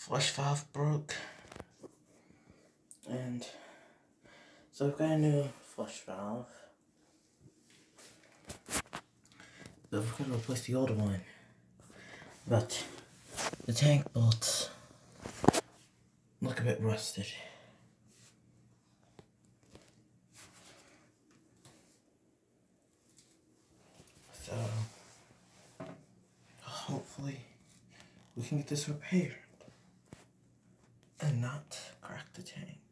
flush valve broke, and so I've got a new flush valve, but we're gonna replace the old one. But the tank bolts look a bit rusted. So hopefully we can get this repaired and not crack the tank.